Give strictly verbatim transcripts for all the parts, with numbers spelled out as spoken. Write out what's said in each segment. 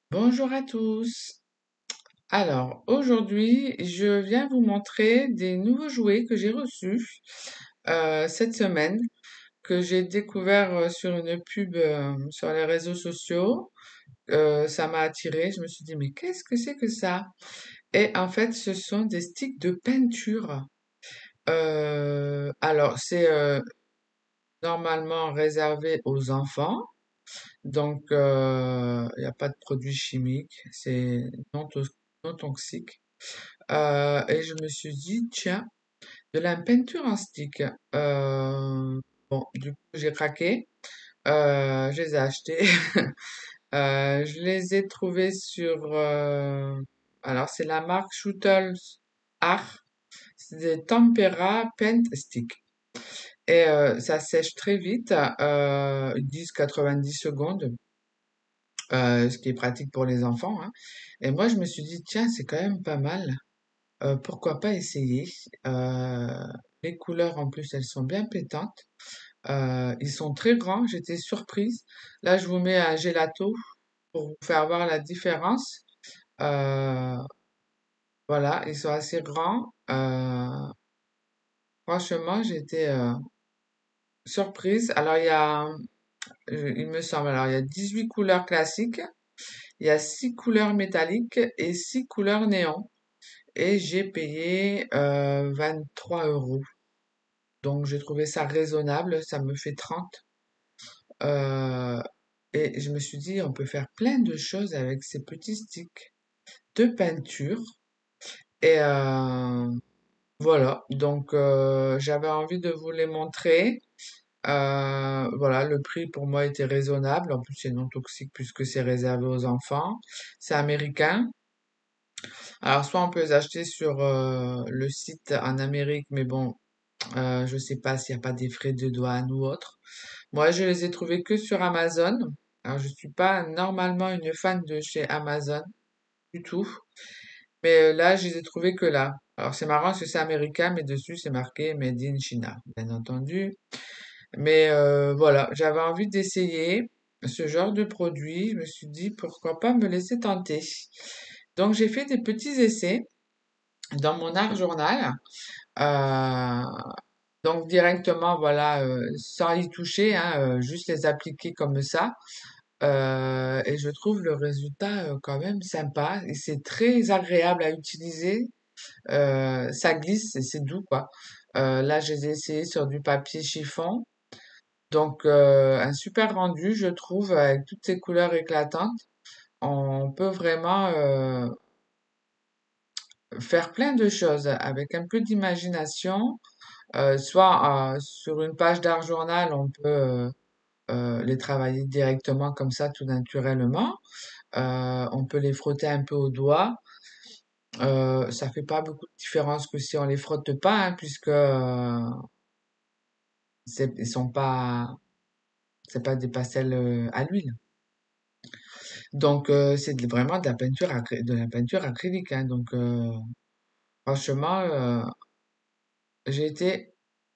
Bonjour à tous. Alors, aujourd'hui, je viens vous montrer des nouveaux jouets que j'ai reçus euh, cette semaine, que j'ai découvert euh, sur une pub euh, sur les réseaux sociaux. Euh, ça m'a attiré. Je me suis dit, mais qu'est-ce que c'est que ça? Et en fait, ce sont des sticks de peinture. Euh, alors, c'est euh, normalement réservé aux enfants. Donc, euh, il n'y a pas de produits chimiques. C'est non, to- non toxique. Euh, et je me suis dit, tiens, de la peinture en stick. Euh, bon, du coup, j'ai craqué. Euh, je les ai achetés. Euh, je les ai trouvés sur... euh, alors, c'est la marque Shootles Art. C'est des Tempera Paint Stick. Et euh, ça sèche très vite, euh, dix quatre-vingt-dix secondes, euh, ce qui est pratique pour les enfants, hein. Et moi, je me suis dit, tiens, c'est quand même pas mal. Euh, pourquoi pas essayer? Euh, les couleurs en plus, elles sont bien pétantes. Euh, ils sont très grands, j'étais surprise. Là, je vous mets un gelato pour vous faire voir la différence. Euh, voilà, ils sont assez grands. Euh, franchement, j'étais euh, surprise. Alors, il y a, euh, il me semble, alors il y a dix-huit couleurs classiques, il y a six couleurs métalliques et six couleurs néon. Et j'ai payé euh, vingt-trois euros. Donc j'ai trouvé ça raisonnable, ça me fait trente. Euh, et je me suis dit, on peut faire plein de choses avec ces petits sticks de peinture. Et euh, voilà, donc euh, j'avais envie de vous les montrer. Euh, voilà, le prix pour moi était raisonnable. En plus, c'est non toxique puisque c'est réservé aux enfants. C'est américain. Alors, soit on peut les acheter sur euh, le site en Amérique, mais bon, euh, je sais pas s'il n'y a pas des frais de douane ou autre. Moi, je les ai trouvés que sur Amazon. Alors, je suis pas normalement une fan de chez Amazon du tout, mais euh, là, je les ai trouvés que là. Alors, c'est marrant parce que c'est américain, mais dessus, c'est marqué Made in China, bien entendu. Mais euh, voilà, j'avais envie d'essayer ce genre de produit. Je me suis dit, pourquoi pas me laisser tenter. Donc, j'ai fait des petits essais dans mon art journal. Euh, donc directement, voilà, euh, sans y toucher, hein, euh, juste les appliquer comme ça. Euh, et je trouve le résultat euh, quand même sympa et c'est très agréable à utiliser. Euh, ça glisse et c'est doux, quoi. Euh, là, je les ai essayés sur du papier chiffon. Donc, euh, un super rendu, je trouve, avec toutes ces couleurs éclatantes. On peut vraiment euh, faire plein de choses avec un peu d'imagination. Euh, soit euh, sur une page d'art journal, on peut euh, euh, les travailler directement comme ça, tout naturellement. Euh, on peut les frotter un peu au doigt. Euh, ça fait pas beaucoup de différence que si on les frotte pas, hein, puisque euh, c'est, ils sont pas, c'est pas des pastels euh, à l'huile. Donc euh, c'est de- vraiment de la peinture acry- de la peinture acrylique, hein. Donc euh, franchement, euh, j'ai été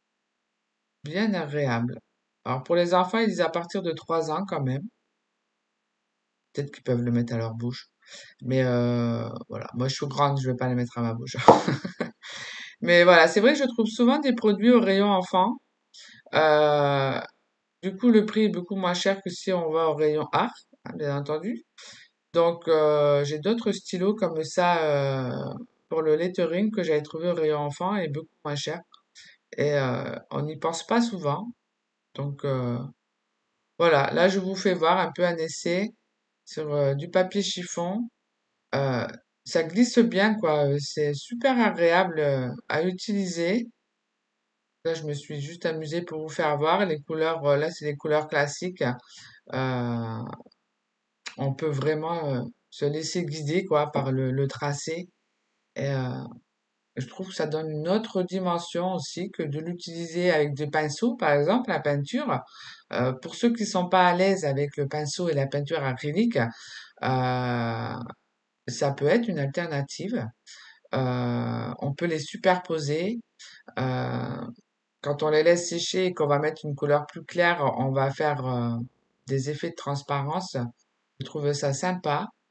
bien agréable. Alors pour les enfants, ils disent à partir de trois ans quand même. Peut-être qu'ils peuvent le mettre à leur bouche. Mais euh, voilà, moi je suis grande, je vais pas les mettre à ma bouche. Mais voilà, c'est vrai que je trouve souvent des produits au rayon enfant. Euh, du coup, le prix est beaucoup moins cher que si on va au rayon art, hein, bien entendu. Donc, euh, j'ai d'autres stylos comme ça euh, pour le lettering que j'avais trouvé au rayon enfant et beaucoup moins cher. Et euh, on n'y pense pas souvent. Donc, euh, voilà, là, je vous fais voir un peu un essai sur euh, du papier chiffon. Euh, Ça glisse bien, quoi. Euh, C'est super agréable euh, à utiliser. Là, je me suis juste amusée pour vous faire voir les couleurs. euh, Là, c'est les couleurs classiques. Euh, on peut vraiment euh, se laisser guider, quoi, par le, le tracé. Et euh, je trouve que ça donne une autre dimension aussi que de l'utiliser avec des pinceaux, par exemple, la peinture. Euh, pour ceux qui sont pas à l'aise avec le pinceau et la peinture acrylique, euh, ça peut être une alternative. Euh, on peut les superposer. Euh, Quand on les laisse sécher et qu'on va mettre une couleur plus claire, on va faire euh, des effets de transparence. Je trouve ça sympa.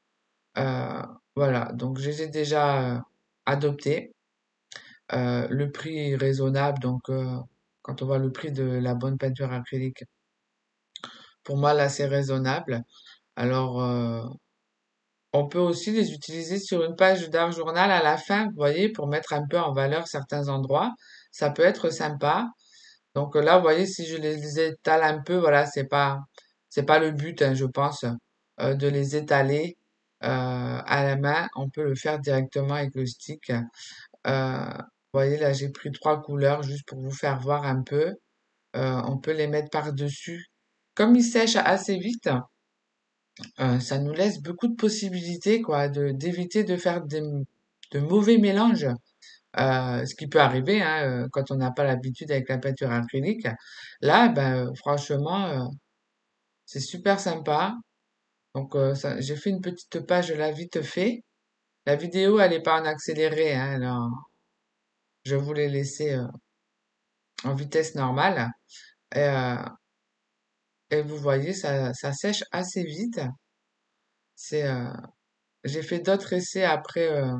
Euh, voilà, donc je les ai déjà euh, adoptés. Euh, le prix est raisonnable, donc euh, quand on voit le prix de la bonne peinture acrylique, pour moi là c'est raisonnable. Alors euh, on peut aussi les utiliser sur une page d'art journal à la fin, vous voyez, pour mettre un peu en valeur certains endroits. Ça peut être sympa. Donc euh, là, vous voyez, si je les étale un peu, voilà, c'est pas, c'est pas le but, hein, je pense, euh, de les étaler euh, à la main. On peut le faire directement avec le stick. Euh, vous voyez, là, j'ai pris trois couleurs juste pour vous faire voir un peu. Euh, on peut les mettre par-dessus. Comme ils sèchent assez vite, euh, ça nous laisse beaucoup de possibilités, quoi, de d'éviter de faire des, de mauvais mélanges. Euh, ce qui peut arriver hein, euh, quand on n'a pas l'habitude avec la peinture acrylique. Là, ben, euh, franchement, euh, c'est super sympa. Donc, euh, ça- j'ai fait une petite page là vite fait. La vidéo, elle est pas en accéléré, hein, alors, je voulais laisser euh, en vitesse normale. Et, euh, et vous voyez, ça, ça sèche assez vite. C'est, euh, j'ai fait d'autres essais après. euh,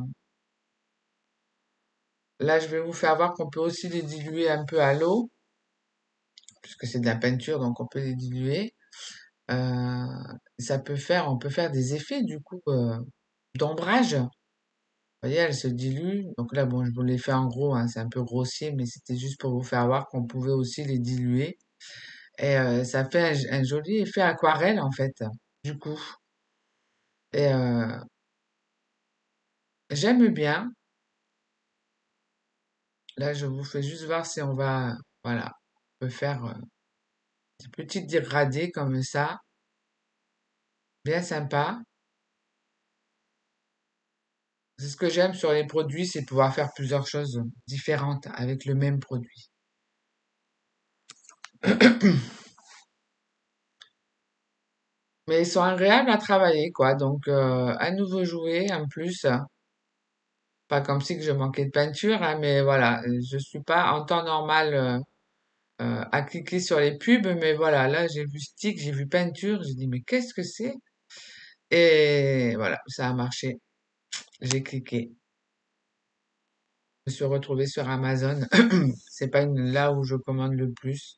Là, je vais vous faire voir qu'on peut aussi les diluer un peu à l'eau, puisque c'est de la peinture, donc on peut les diluer. Euh, Ça peut faire, on peut faire des effets du coup euh, d'ombrage. Vous voyez, elle se dilue. Donc là, bon, je vous l'ai fait en gros, hein, c'est un peu grossier, mais c'était juste pour vous faire voir qu'on pouvait aussi les diluer. Et euh, ça fait un, un joli effet aquarelle en fait, du coup. Et euh, j'aime bien. Là, je vous fais juste voir si on va, voilà, on peut faire euh, des petites dégradés comme ça, bien sympa. C'est ce que j'aime sur les produits, c'est pouvoir faire plusieurs choses différentes avec le même produit. Mais ils sont agréables à travailler, quoi. Donc, euh, un nouveau jouet en plus. Pas comme si que je manquais de peinture, hein, mais voilà, euh, je suis pas en temps normal euh, euh, à cliquer sur les pubs, mais voilà, là j'ai vu stick, j'ai vu peinture, j'ai dit mais qu'est-ce que c'est? Et voilà, ça a marché. J'ai cliqué. Je me suis retrouvée sur Amazon. C'est pas une, là où je commande le plus.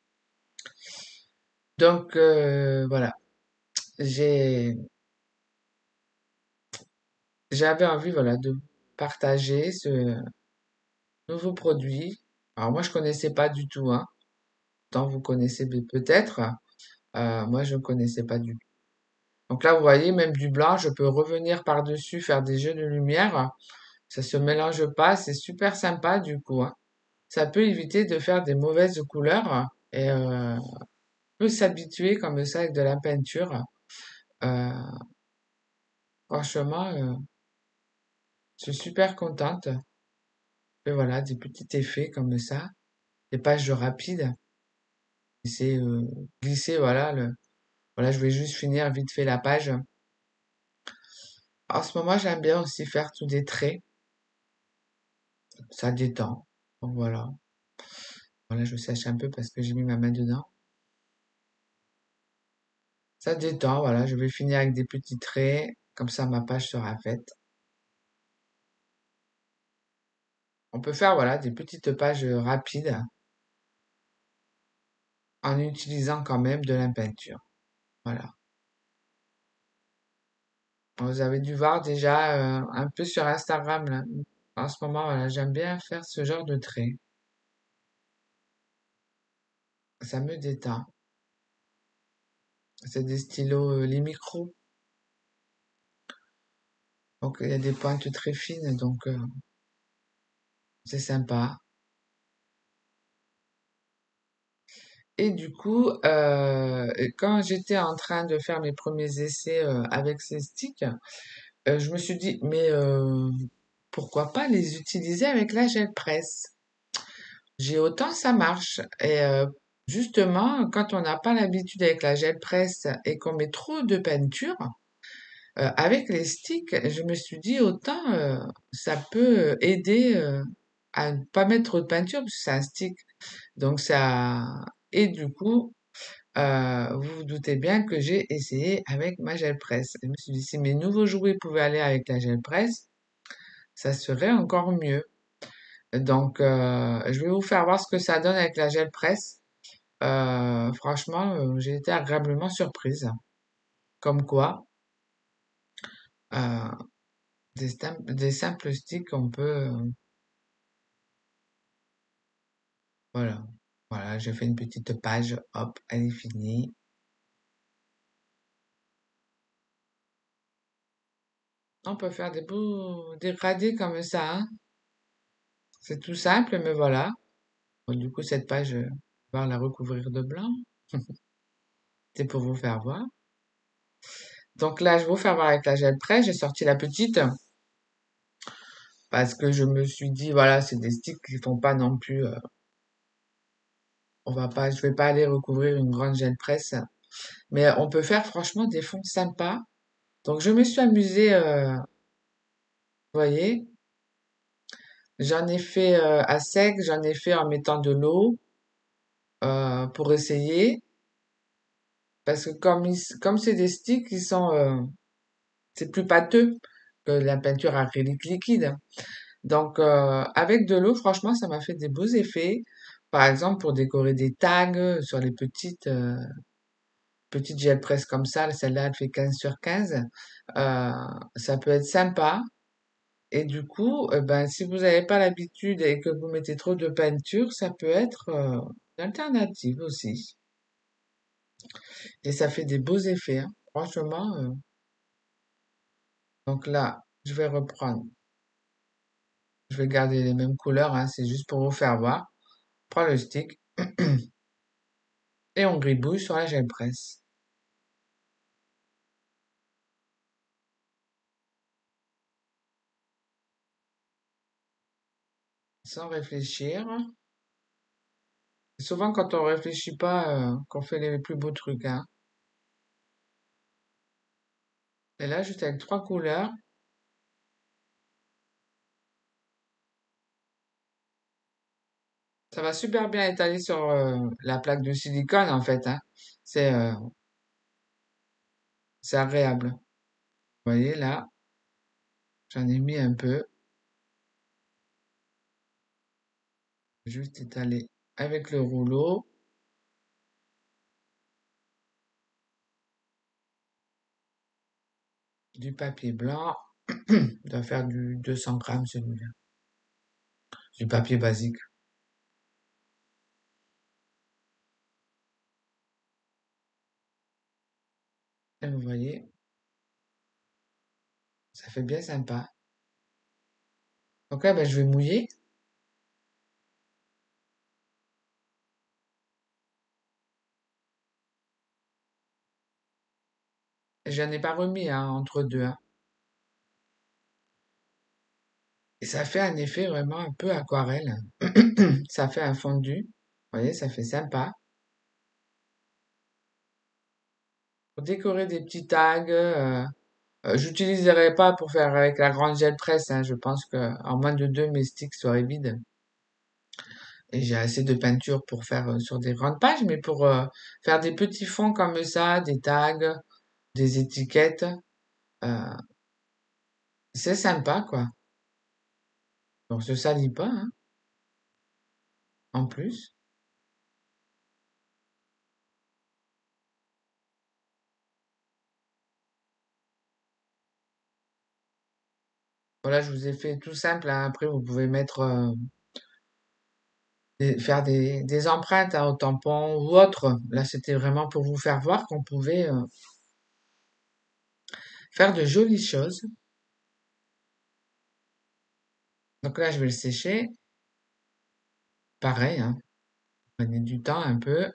Donc euh, voilà, j'ai j'avais envie voilà de partager ce nouveau produit. Alors moi je connaissais pas du tout, hein. Tant vous connaissez peut-être. Euh, moi je ne connaissais pas du tout. Donc là vous voyez même du blanc, je peux revenir par-dessus faire des jeux de lumière. Ça se mélange pas, c'est super sympa du coup, hein. Ça peut éviter de faire des mauvaises couleurs et euh, on peut s'habituer comme ça avec de la peinture. Euh, Franchement, euh, je suis super contente. Et voilà, des petits effets comme ça, des pages rapides. Et c'est euh, glisser, voilà, le, voilà, je vais juste finir vite fait la page. En ce moment, j'aime bien aussi faire tous des traits. Ça détend. Donc voilà. Voilà, je sèche un peu parce que j'ai mis ma main dedans. Ça détend, voilà, je vais finir avec des petits traits. Comme ça, ma page sera faite. On peut faire, voilà, des petites pages rapides en utilisant quand même de la peinture. Voilà. Vous avez dû voir déjà euh, un peu sur Instagram, là. En ce moment, voilà, j'aime bien faire ce genre de traits. Ça me détend. C'est des stylos, euh, les micros. Donc, il y a des pointes très fines, donc euh, c'est sympa. Et du coup, euh, quand j'étais en train de faire mes premiers essais euh, avec ces sticks, euh, je me suis dit, mais euh, pourquoi pas les utiliser avec la gel presse? J'ai autant ça marche. Et euh, justement, quand on n'a pas l'habitude avec la gel presse et qu'on met trop de peinture, euh, avec les sticks, je me suis dit autant euh, ça peut aider euh, à ne pas mettre trop de peinture parce que c'est un stick. Donc ça et du coup, euh, vous vous doutez bien que j'ai essayé avec ma gel presse. Je me suis dit, si mes nouveaux jouets pouvaient aller avec la gel presse, ça serait encore mieux. Donc, euh, je vais vous faire voir ce que ça donne avec la gel presse. Euh, franchement, euh, j'ai été agréablement surprise. Comme quoi, euh, des, stim- des simples sticks, on peut... euh, voilà. Voilà, j'ai fait une petite page. Hop, elle est finie. On peut faire des beaux dégradés comme ça, hein. C'est tout simple, mais voilà. Bon, du coup, cette page, euh, on va la recouvrir de blanc. C'est pour vous faire voir. Donc là, je vais vous faire voir avec la gel presse. J'ai sorti la petite parce que je me suis dit, voilà, c'est des sticks qui font pas non plus. Euh, on va pas, je vais pas aller recouvrir une grande gel presse, mais on peut faire franchement des fonds sympas. Donc je me suis amusée, euh, vous voyez, j'en ai fait euh, à sec, j'en ai fait en mettant de l'eau euh, pour essayer, parce que comme ils- comme c'est des sticks, ils sont, euh, c'est plus pâteux que la peinture acrylique liquide. Donc, euh, avec de l'eau, franchement, ça m'a fait des beaux effets. Par exemple, pour décorer des tags euh, sur les petites, euh, petites gel presse comme ça, celle-là, elle fait quinze sur quinze. Euh, ça peut être sympa. Et du coup, euh, ben, si vous n'avez pas l'habitude et que vous mettez trop de peinture, ça peut être euh, une alternative aussi. Et ça fait des beaux effets, hein. Franchement. euh. Donc là, je vais reprendre. Je vais garder les mêmes couleurs, hein, c'est juste pour vous faire voir. Prends le stick et on gribouille sur la gel presse. Sans réfléchir. C'est souvent quand on réfléchit pas, euh, qu'on fait les plus beaux trucs, hein. Et là, juste avec trois couleurs, ça va super bien étaler sur euh, la plaque de silicone, en fait, hein. C'est euh, c'est agréable. Vous voyez, là, j'en ai mis un peu, juste étalé avec le rouleau, du papier blanc. Il doit faire du deux cents grammes, celui-là. Du papier basique. Et vous voyez, ça fait bien sympa. Donc là, ben, je vais mouiller. J'en ai pas remis, hein, entre deux, hein. Et ça fait un effet vraiment un peu aquarelle. Ça fait un fondu. Vous voyez, ça fait sympa. Pour décorer des petits tags, euh, euh, j'utiliserai pas pour faire avec la grande gel presse, hein. Je pense que en moins de deux, mes sticks seraient vides. Et j'ai assez de peinture pour faire euh, sur des grandes pages, mais pour euh, faire des petits fonds comme ça, des tags, des étiquettes, euh, c'est sympa, quoi. On se salit pas, hein, en plus. Voilà, je vous ai fait tout simple, hein. Après, vous pouvez mettre, euh, des- faire des, des empreintes, hein, au tampon ou autre. Là, c'était vraiment pour vous faire voir qu'on pouvait euh, faire de jolies choses. Donc là, je vais le sécher. Pareil, hein. Prenez du temps un peu.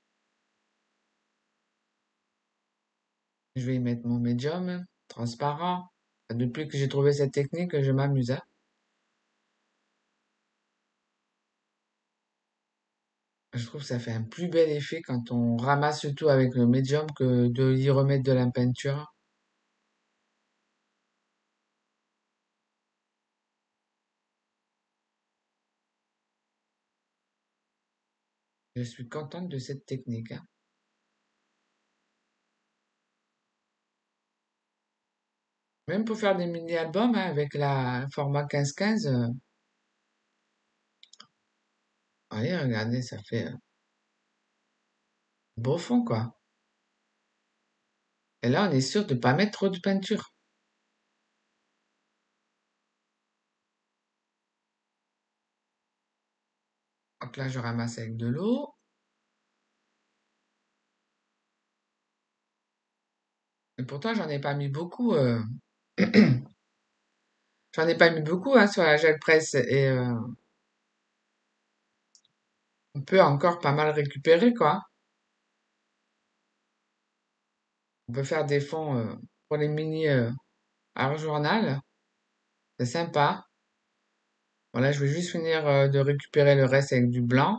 Je vais y mettre mon médium transparent. Depuis que j'ai trouvé cette technique, je m'amuse, hein. Je trouve que ça fait un plus bel effet quand on ramasse tout avec le médium que de y remettre de la peinture. Je suis contente de cette technique, hein. Même pour faire des mini-albums, hein, avec la format quinze quinze, euh, allez, regardez, ça fait euh, beau fond, quoi. Et là, on est sûr de pas mettre trop de peinture. Donc là, je ramasse avec de l'eau. Et pourtant, j'en ai pas mis beaucoup. euh, J'en ai pas mis beaucoup, hein, sur la gel presse. Et euh, on peut encore pas mal récupérer, quoi. On peut faire des fonds euh, pour les mini euh, art journal. C'est sympa. Voilà, je vais juste finir euh, de récupérer le reste avec du blanc.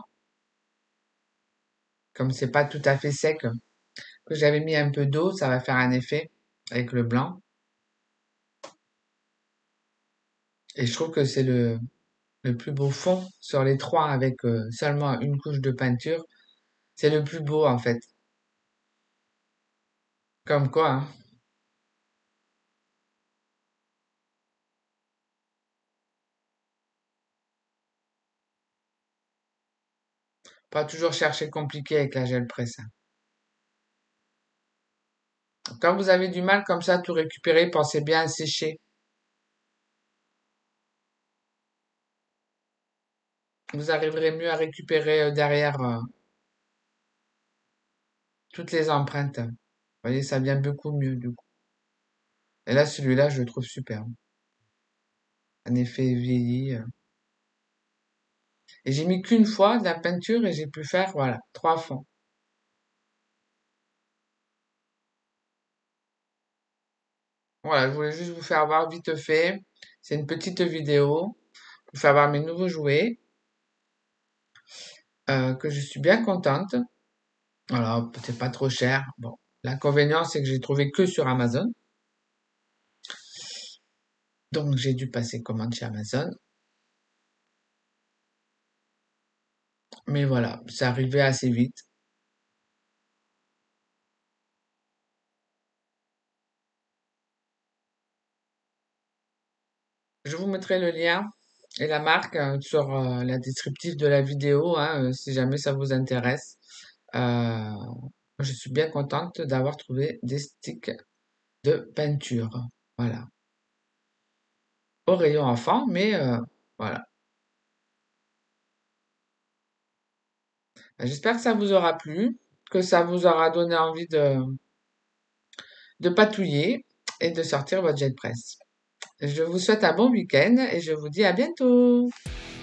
Comme c'est pas tout à fait sec, que j'avais mis un peu d'eau, ça va faire un effet avec le blanc. Et je trouve que c'est le, le plus beau fond sur les trois avec euh, seulement une couche de peinture. C'est le plus beau en fait. Comme quoi, hein. Pas toujours chercher compliqué avec la gel presse, hein. Quand vous avez du mal comme ça à tout récupérer, pensez bien à sécher. Vous arriverez mieux à récupérer euh, derrière euh, toutes les empreintes. Vous voyez, ça vient beaucoup mieux du coup. Et là, celui-là, je le trouve superbe. Un effet vieilli. euh. Et j'ai mis qu'une fois de la peinture et j'ai pu faire, voilà, trois fonds. Voilà, je voulais juste vous faire voir vite fait. C'est une petite vidéo pour vous faire voir mes nouveaux jouets, euh, que je suis bien contente. Alors, peut-être pas trop cher. Bon, l'inconvénient, c'est que j'ai trouvé que sur Amazon. Donc, j'ai dû passer commande chez Amazon. Mais voilà, c'est arrivé assez vite. Je vous mettrai le lien et la marque euh, sur euh, la descriptive de la vidéo, hein, euh, si jamais ça vous intéresse. Euh, je suis bien contente d'avoir trouvé des sticks de peinture. Voilà. Au rayon enfant, mais euh, voilà. J'espère que ça vous aura plu, que ça vous aura donné envie de, de patouiller et de sortir votre jet press. Je vous souhaite un bon week-end et je vous dis à bientôt.